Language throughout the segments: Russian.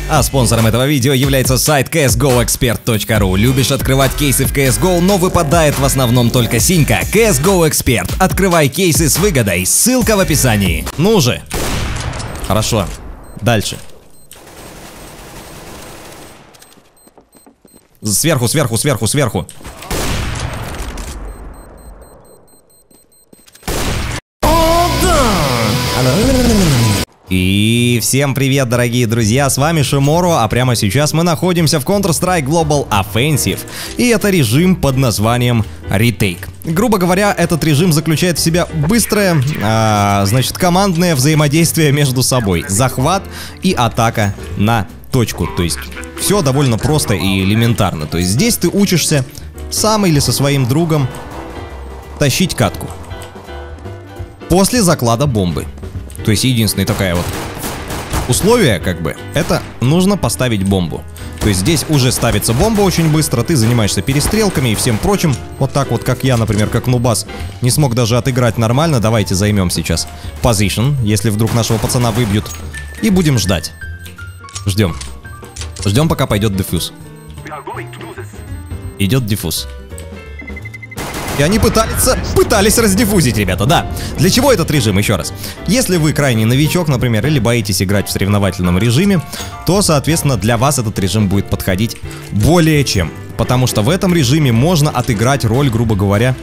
А спонсором этого видео является сайт csgoexpert.ru. Любишь открывать кейсы в CSGO, но выпадает в основном только синька? CSGO Expert. Открывай кейсы с выгодой. Ссылка в описании. Ну же. Хорошо. Дальше. Сверху, сверху, сверху, сверху. И всем привет, дорогие друзья, с вами Шиморо, а прямо сейчас мы находимся в Counter-Strike Global Offensive, и это режим под названием Retake. Грубо говоря, этот режим заключает в себя быстрое, командное взаимодействие между собой, захват и атака на точку, то есть все довольно просто и элементарно, то есть здесь ты учишься сам или со своим другом тащить катку после заклада бомбы. То есть единственное такое вот условие, это нужно поставить бомбу. То есть здесь уже ставится бомба очень быстро, ты занимаешься перестрелками и всем прочим. Вот так вот, как я, например, как нубас, не смог даже отыграть нормально. Давайте займем сейчас позишн, если вдруг нашего пацана выбьют. И будем ждать. Ждем. Ждем, пока пойдет дефьюз. Идет диффуз. И они пытались раздиффузить, ребята, да. Для чего этот режим, еще раз? Если вы крайний новичок, например, или боитесь играть в соревновательном режиме, то, соответственно, для вас этот режим будет подходить более чем. Потому что в этом режиме можно отыграть роль, грубо говоря,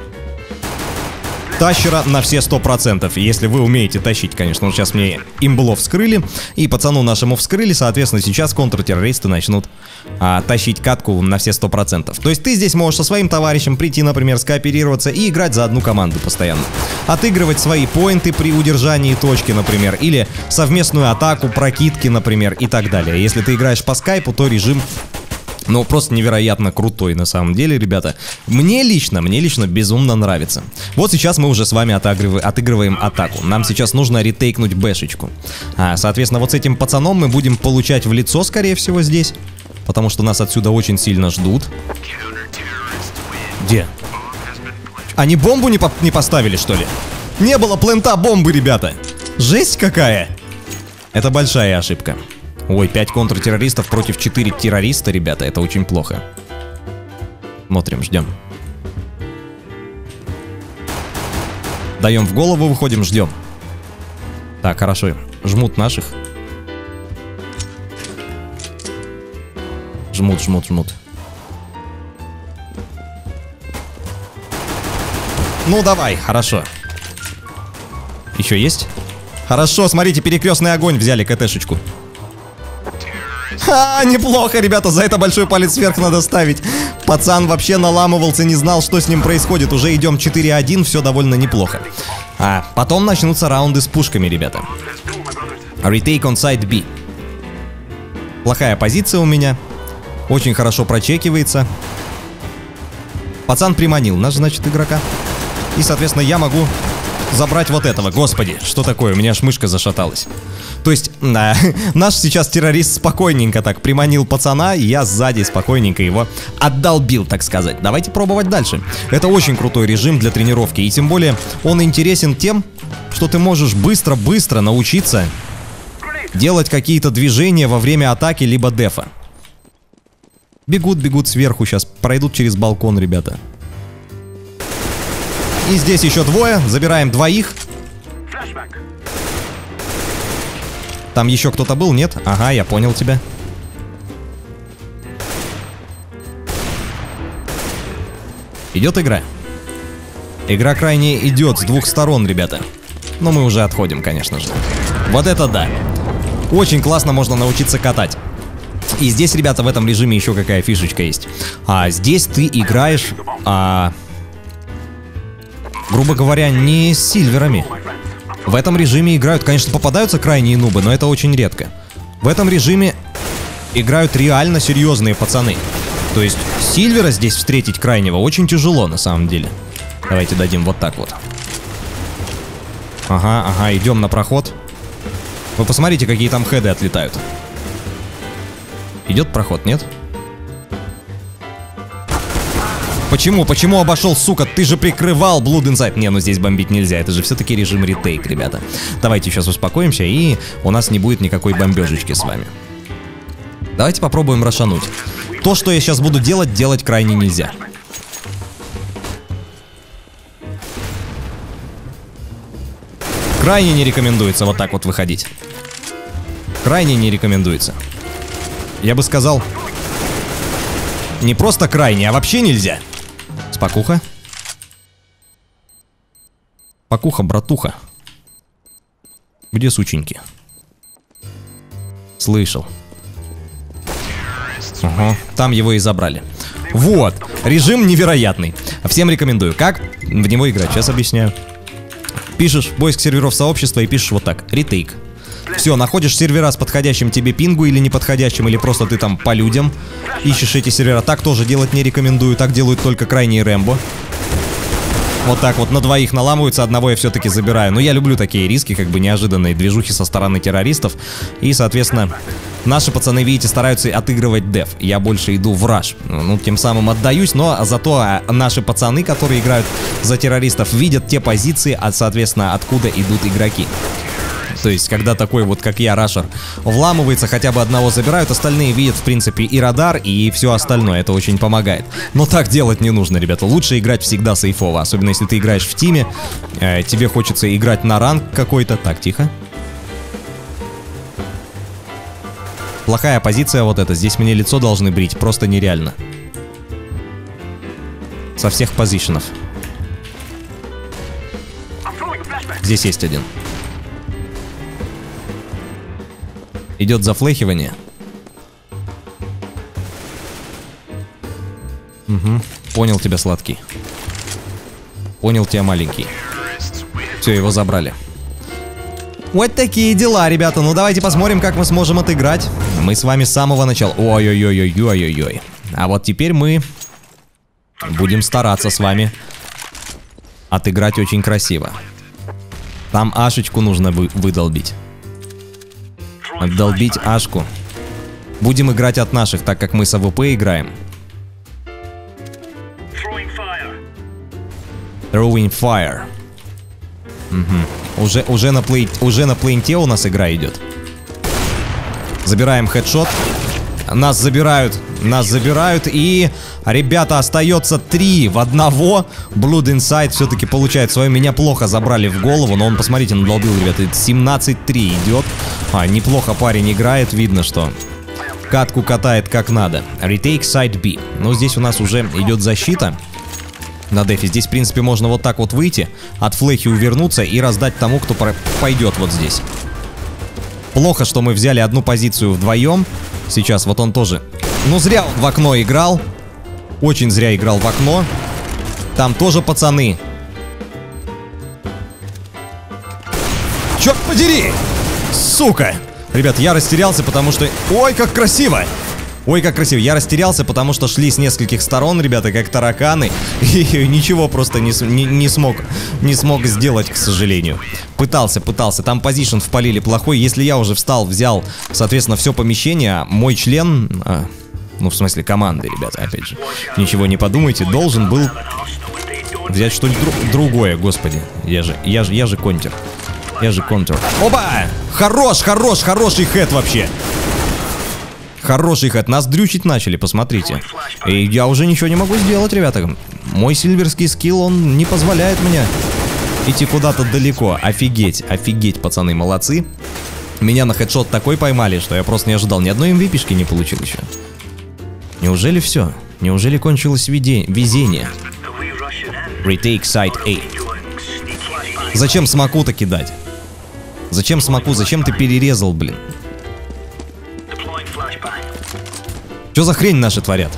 тащера на все 100%, если вы умеете тащить, конечно. Вот сейчас мне имбло вскрыли, и пацану нашему вскрыли, соответственно, сейчас контртеррористы начнут тащить катку на все 100%. То есть ты здесь можешь со своим товарищем прийти, например, скооперироваться и играть за одну команду постоянно. Отыгрывать свои поинты при удержании точки, например, или совместную атаку, прокидки, например, и так далее. Если ты играешь по скайпу, то режим... Ну, просто невероятно крутой на самом деле, ребята. Мне лично безумно нравится. Вот сейчас мы уже с вами отыгрываем атаку. Нам сейчас нужно ретейкнуть бэшечку. Соответственно, вот с этим пацаном мы будем получать в лицо, скорее всего, здесь. Потому что нас отсюда очень сильно ждут. Где? Они бомбу не поставили, что ли? Не было плента бомбы, ребята. Жесть какая. Это большая ошибка. Ой, 5 контртеррористов против 4 террориста, ребята, это очень плохо. Смотрим, ждем. Даем в голову, выходим, ждем. Так, хорошо. Жмут наших. Жмут. Ну, давай, хорошо. Еще есть? Хорошо, смотрите, перекрестный огонь взяли, КТшечку. Неплохо, ребята, за это большой палец вверх надо ставить. Пацан вообще наламывался, не знал, что с ним происходит. Уже идем 4-1, все довольно неплохо. Потом начнутся раунды с пушками, ребята. Retake on side B. Плохая позиция у меня. Очень хорошо прочекивается. Пацан приманил наш, значит, игрока. И, соответственно, я могу забрать вот этого. Господи, что такое? У меня аж мышка зашаталась. То есть, наш сейчас террорист спокойненько так приманил пацана, и я сзади спокойненько его отдолбил, так сказать. Давайте пробовать дальше. Это очень крутой режим для тренировки, и тем более он интересен тем, что ты можешь быстро-быстро научиться делать какие-то движения во время атаки либо дефа. Бегут сверху сейчас, пройдут через балкон, ребята. И здесь еще двое, забираем двоих. Там еще кто-то был, нет? Ага, я понял тебя. Идет игра. Игра крайне идет с двух сторон, ребята. Но мы уже отходим, конечно же. Вот это да. Очень классно можно научиться катать. И здесь, ребята, в этом режиме еще какая фишечка есть. Здесь ты играешь, грубо говоря, не с сильверами. В этом режиме играют, конечно, попадаются крайние нубы, но это очень редко. В этом режиме играют реально серьезные пацаны. То есть сильвера здесь встретить крайнего очень тяжело, на самом деле. Давайте дадим вот так вот. Ага, идем на проход. Вы посмотрите, какие там хеды отлетают. Идет проход, нет? Почему обошел, сука? Ты же прикрывал Blood Inside. Не, ну здесь бомбить нельзя. Это же все-таки режим ретейк, ребята. Давайте сейчас успокоимся, и у нас не будет никакой бомбежечки с вами. Давайте попробуем рошануть. То, что я сейчас буду делать, делать крайне нельзя. Крайне не рекомендуется вот так вот выходить. Крайне не рекомендуется. Я бы сказал, не просто крайне, а вообще нельзя. Спокуха. Спокуха, братуха. Где сученьки? Слышал. Ага, там его и забрали. Вот, режим невероятный. Всем рекомендую. Как в него играть? Сейчас объясняю. Пишешь поиск серверов сообщества и пишешь вот так. Ретейк. Все, находишь сервера с подходящим тебе пингу или неподходящим, или просто ты там по людям ищешь эти сервера. Так тоже делать не рекомендую. Так делают только крайние Рэмбо. Вот так вот на двоих наламываются, одного я все-таки забираю. Но я люблю такие риски, как бы неожиданные движухи со стороны террористов. И, соответственно, наши пацаны, видите, стараются отыгрывать деф. Я больше иду в раш. Ну, тем самым отдаюсь, но зато наши пацаны, которые играют за террористов, видят те позиции, соответственно, откуда идут игроки. То есть, когда такой вот, как я, рашер, вламывается, хотя бы одного забирают, остальные видят, в принципе, и радар, и все остальное. Это очень помогает. Но так делать не нужно, ребята. Лучше играть всегда сейфово. Особенно, если ты играешь в тиме, тебе хочется играть на ранг какой-то. Так, тихо. Плохая позиция вот эта. Здесь мне лицо должны брить. Просто нереально. Со всех позишенов. Здесь есть один. Идет зафлехивание. Угу. Понял тебя, сладкий. Понял тебя, маленький. Все, его забрали. Вот такие дела, ребята. Ну давайте посмотрим, как мы сможем отыграть. Мы с вами с самого начала. Ой-ой-ой-ой-ой-ой-ой. А вот теперь мы будем стараться с вами отыграть очень красиво. Там ашечку нужно выдолбить. Долбить ашку. Будем играть от наших, так как мы с АВП играем. Throwing fire. Угу. Уже на плейнте у нас игра идет. Забираем хедшот. Нас забирают. И, ребята, остается 3 в 1. Blood Inside все-таки получает свое. Меня плохо забрали в голову, но он, посмотрите, надолбил, ребята. 17-3 идет. Неплохо парень играет. Видно, что катку катает как надо. Retake side B. Но здесь у нас уже идет защита на дефе. Здесь, в принципе, можно вот так вот выйти, от флехи увернуться и раздать тому, кто пойдет вот здесь. Плохо, что мы взяли одну позицию вдвоем. Сейчас вот он тоже. Ну, зря он в окно играл. Очень зря играл в окно. Там тоже пацаны. Черт подери! Сука! Ребят, я растерялся, потому что... Ой, как красиво! Ой, как красиво. Я растерялся, потому что шли с нескольких сторон, ребята, как тараканы. И ничего просто не смог сделать, к сожалению. Пытался. Там позишн впалили плохой. Если я уже встал, взял, соответственно, все помещение, мой член... ну, в смысле, команды, ребята, опять же. Ничего не подумайте, должен был взять что-нибудь другое, господи. Я же контер. Я же контер. Опа! Хороший хэт вообще. Хороший хэт. Нас дрючить начали, посмотрите. И я уже ничего не могу сделать, ребята. Мой сильверский скилл, он не позволяет мне идти куда-то далеко. Офигеть, пацаны, молодцы. Меня на хедшот такой поймали, что я просто не ожидал. Ни одной MVP-шки не получил еще. Неужели все? Неужели кончилось везение? Retake side A. Зачем смоку-то кидать? Зачем смоку? Зачем ты перерезал, блин? Что за хрень наши творят?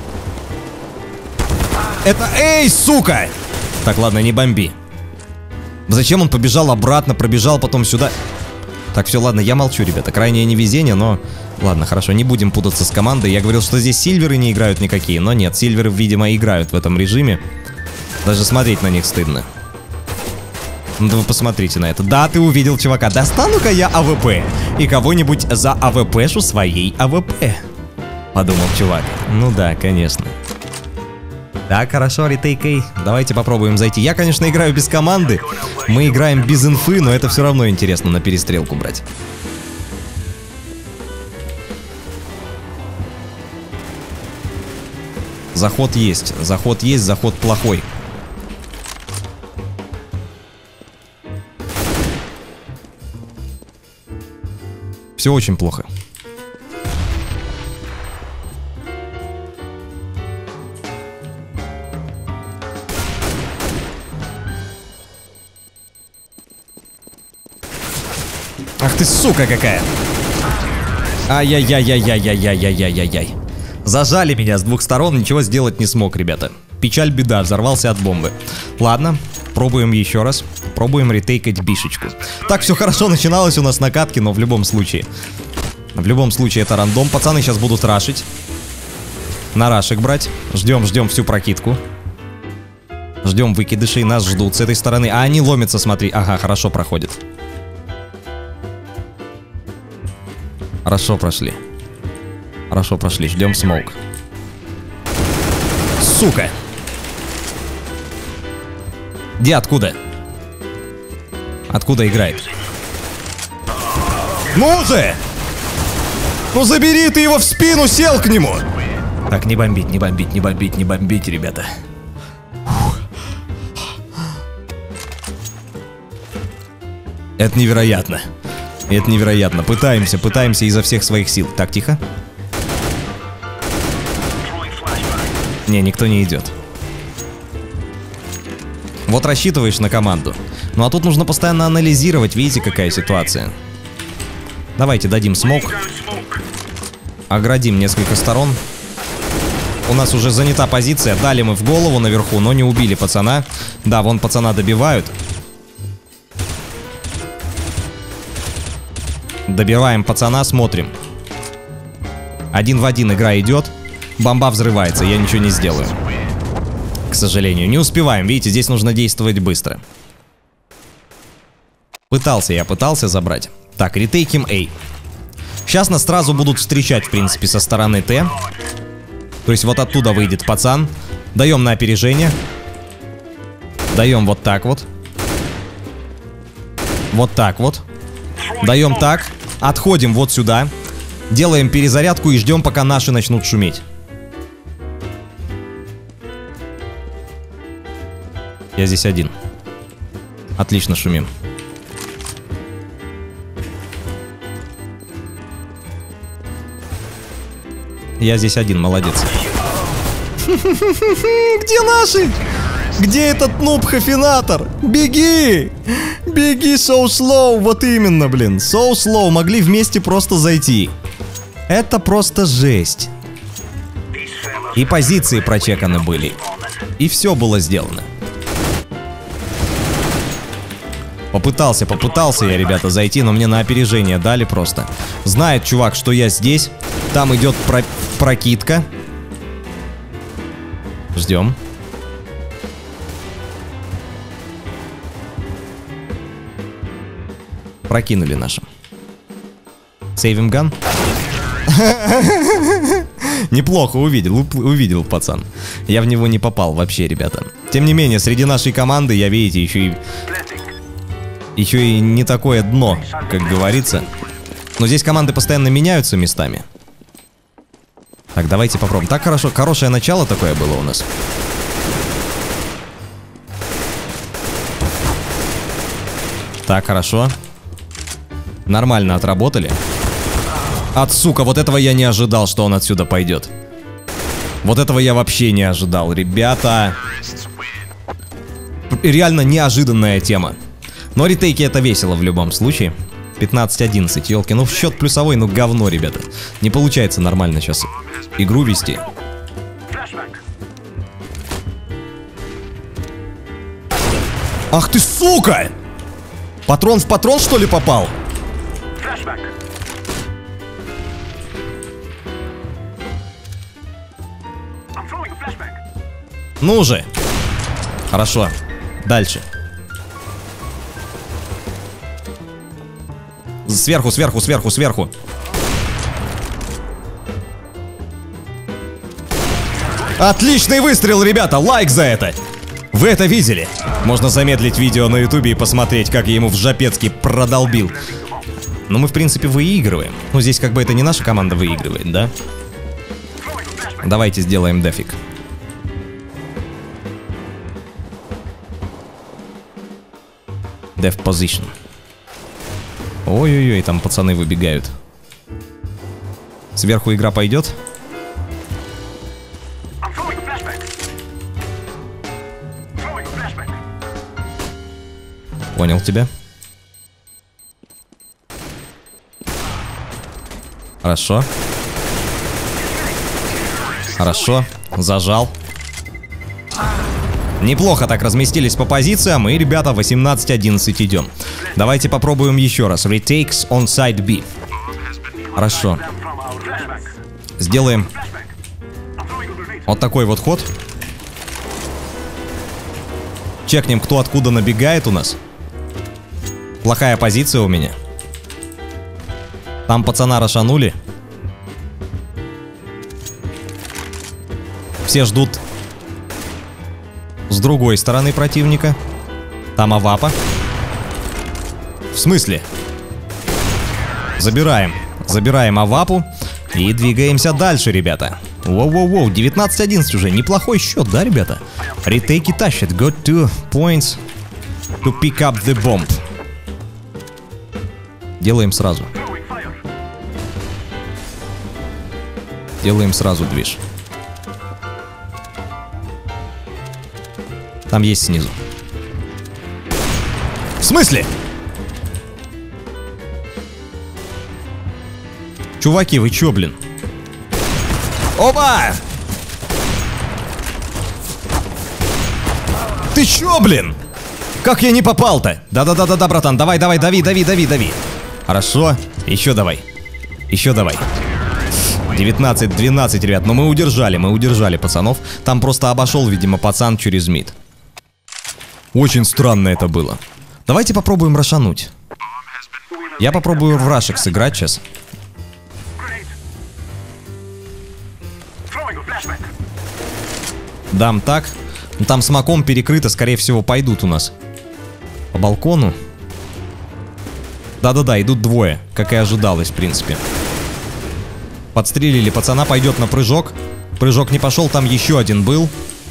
Это... Эй, сука! Так, ладно, не бомби. Зачем он побежал обратно, пробежал потом сюда? Так, все, ладно, я молчу, ребята. Крайнее невезение, но... Ладно, хорошо, не будем путаться с командой. Я говорил, что здесь сильверы не играют никакие. Но нет, сильверы, видимо, играют в этом режиме. Даже смотреть на них стыдно. Ну да вы посмотрите на это. Да, ты увидел чувака. Достану-ка я АВП. И кого-нибудь за АВПшу своей АВП. Подумал чувак. Ну да, конечно. Так, хорошо, ретейк. Давайте попробуем зайти. Я, конечно, играю без команды. Мы играем без инфы, но это все равно интересно на перестрелку брать. Заход есть, заход плохой. Все очень плохо. Ах ты, сука какая! Ай-яй-яй-яй-яй-яй-яй-яй-яй-яй. Зажали меня с двух сторон, ничего сделать не смог, ребята. Печаль, беда, взорвался от бомбы. Ладно, пробуем еще раз. Пробуем ретейкать бишечку. Так, все хорошо начиналось у нас на катке, но в любом случае. В любом случае это рандом. Пацаны сейчас будут рашить. На рашек брать. Ждем всю прокидку. Ждем выкидышей, нас ждут с этой стороны. А они ломятся, смотри. Ага, хорошо проходит. Хорошо прошли. Хорошо прошли, ждем смоук. Сука! Где, откуда? Откуда играет? Ну же! Ну забери ты его в спину, сел к нему! Так, не бомбить, не бомбить, не бомбить, не бомбить, ребята. Это невероятно. Это невероятно. Пытаемся изо всех своих сил. Так, тихо. Не, никто не идет. Вот рассчитываешь на команду. Ну а тут нужно постоянно анализировать. Видите, какая ситуация. Давайте дадим смок. Оградим несколько сторон. У нас уже занята позиция. Дали мы в голову наверху, но не убили пацана. Да, вон пацана добивают. Добиваем пацана, смотрим. 1 в 1 игра идет. Бомба взрывается, я ничего не сделаю. К сожалению, не успеваем. Видите, здесь нужно действовать быстро. Пытался забрать. Так, ретейким A. Сейчас нас сразу будут встречать, в принципе, со стороны Т. То есть вот оттуда выйдет пацан. Даем на опережение. Даем вот так вот. Вот так вот. Даем так. Отходим вот сюда. Делаем перезарядку и ждем, пока наши начнут шуметь. Я здесь один. Отлично шумим. Я здесь один, молодец. Где наши? Где этот нуб Хафинатор? Беги! Беги, so slow. Вот именно, блин. So slow. Могли вместе просто зайти. Это просто жесть. И позиции прочеканы были. И все было сделано. Попытался я, ребята, зайти, но мне на опережение дали просто. Знает чувак, что я здесь. Там идет прокидка. Ждем. Прокинули нашим. Сейвим ган. Неплохо увидел пацан. Я в него не попал вообще, ребята. Тем не менее, среди нашей команды, я, видите, еще и не такое дно, как говорится. Но здесь команды постоянно меняются местами. Так, давайте попробуем. Так, хорошо, хорошее начало такое было у нас. Так, хорошо. Нормально отработали. Сука, вот этого я не ожидал, что он отсюда пойдет. Вот этого я вообще не ожидал, ребята. Реально неожиданная тема. Но ретейки это весело в любом случае. 15-11, елки. Ну, в счет плюсовой, ну, говно, ребята. Не получается нормально сейчас игру вести. Ах ты, сука! Патрон в патрон, что ли, попал? Ну же. Хорошо. Дальше. Сверху, сверху, сверху, сверху. Отличный выстрел, ребята! Лайк за это! Вы это видели? Можно замедлить видео на ютубе и посмотреть, как я ему в жопецкий продолбил. Но мы, в принципе, выигрываем. Ну, здесь как бы это не наша команда выигрывает, да? Давайте сделаем дефик. Dev position. Ой-ой-ой, там пацаны выбегают. Сверху игра пойдет. Понял тебя. Хорошо. Хорошо. Зажал. Неплохо так разместились по позициям. И, ребята, 18-11 идем. Давайте попробуем еще раз. Retakes on side B. Хорошо. Сделаем вот такой вот ход. Чекнем, кто откуда набегает у нас. Плохая позиция у меня. Там пацана рошанули. Все ждут с другой стороны противника. Там Авапа. В смысле? Забираем. Забираем Авапу. И двигаемся дальше, ребята. Воу-воу-воу, 19-11 уже. Неплохой счет, да, ребята? Ретейки тащат. Got 2 points to pick up the bomb. Делаем сразу. Делаем сразу движ. Там есть снизу. В смысле? Чуваки, вы чё, блин? Опа! Ты чё, блин? Как я не попал-то? Да-да-да-да, братан, давай, давай, дави, дави, дави, дави. Хорошо, еще давай. Еще давай. 19-12, ребят, но мы удержали пацанов. Там просто обошел, видимо, пацан через мид. Очень странно это было. Давайте попробуем рошануть. Я попробую в рашек сыграть сейчас. Дам так. Там смоком перекрыто, скорее всего, пойдут у нас. По балкону. Да-да-да, идут двое, как и ожидалось, в принципе. Подстрелили пацана, пойдет на прыжок. Прыжок не пошел, там еще один был.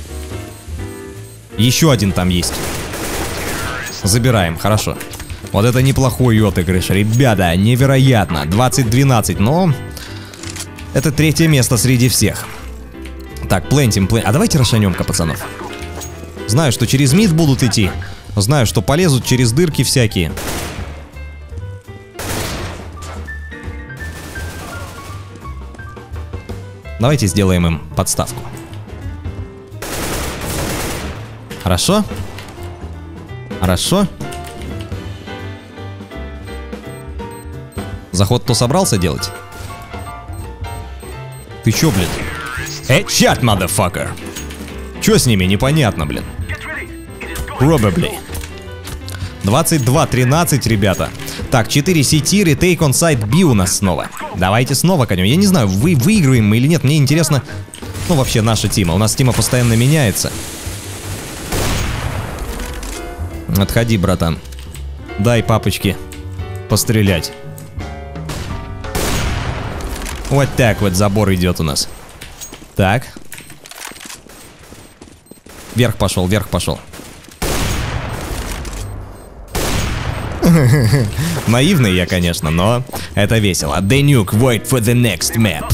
Еще один там есть. Забираем, хорошо. Вот это неплохой отыгрыш, ребята, невероятно. 20-12, но это третье место среди всех. Так, плентим. А давайте рошанем-ка, пацанов. Знаю, что через мид будут идти. Знаю, что полезут через дырки всякие. Давайте сделаем им подставку. Хорошо? Хорошо. Заход кто собрался делать? Ты чё, блин? Headshot, motherfucker. Чё с ними? Непонятно, блин. Probably. 22-13, ребята. Так, 4 CT, ретейк on side B у нас снова. Давайте снова конем. Я не знаю, выиграем мы или нет. Мне интересно, ну, вообще, наша тима. У нас тима постоянно меняется. Отходи, братан. Дай папочке пострелять. Вот так вот забор идет у нас. Так. Вверх пошел, вверх пошел. Наивный я, конечно, но это весело. The nuke, wait for the next map.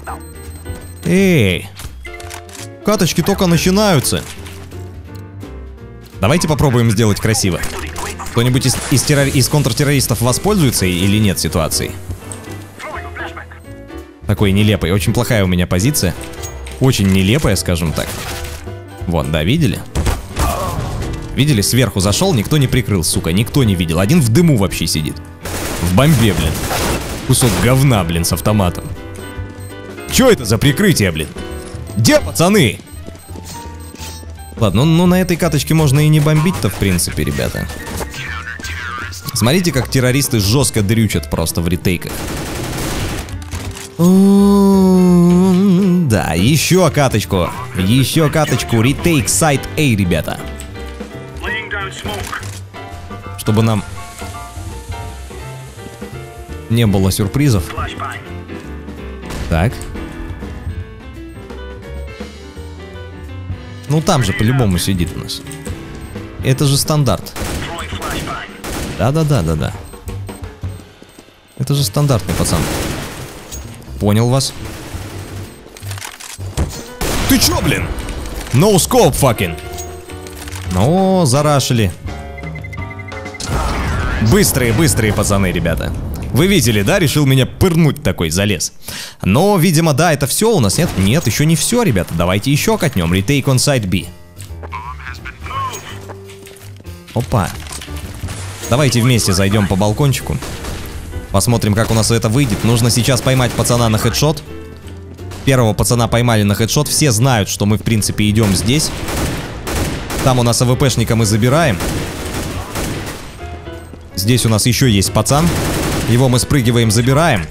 Эй, каточки только начинаются. Давайте попробуем сделать красиво. Кто-нибудь из контртеррористов воспользуется или нет ситуацией? Такой нелепый. Очень плохая у меня позиция. Очень нелепая, скажем так. Вот, да, видели? Видели, сверху зашел, никто не прикрыл, сука, никто не видел. Один в дыму вообще сидит. В бомбе, блин. Кусок говна, блин, с автоматом. Чё это за прикрытие, блин? Где пацаны? Ладно, ну на этой каточке можно и не бомбить-то, в принципе, ребята. Смотрите, как террористы жестко дрючат просто в ретейках. Да, еще каточку. Еще каточку. Ретейк сайт A, ребята. Чтобы нам не было сюрпризов. Так. Ну там же по-любому сидит у нас. Это же стандарт. Да. Это же стандартный пацан. Понял вас. Ты чё, блин? No scope, fucking. Ну, зарашили. Быстрые пацаны, ребята. Вы видели, да? Решил меня пырнуть такой, залез. Но, видимо, да, это все у нас, нет? Нет, еще не все, ребята. Давайте еще катнем. Retake on site B. Опа. Давайте вместе зайдем по балкончику. Посмотрим, как у нас это выйдет. Нужно сейчас поймать пацана на хедшот. Первого пацана поймали на хедшот. Все знают, что мы, в принципе, идем здесь. Там у нас АВПшника мы забираем. Здесь у нас еще есть пацан. Его мы спрыгиваем, забираем.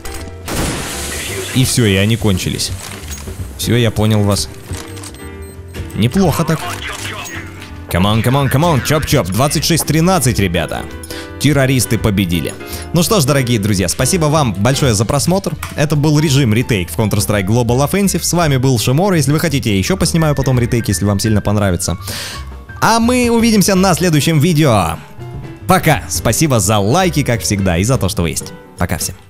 И все, и они кончились. Все, я понял вас. Неплохо так. Камон, чоп-чоп. 26-13, ребята. Террористы победили. Ну что ж, дорогие друзья, спасибо вам большое за просмотр. Это был режим ретейк в Counter-Strike Global Offensive. С вами был Шиморо. Если вы хотите, я еще поснимаю потом ретейк, если вам сильно понравится. А мы увидимся на следующем видео. Пока. Спасибо за лайки, как всегда, и за то, что вы есть. Пока всем.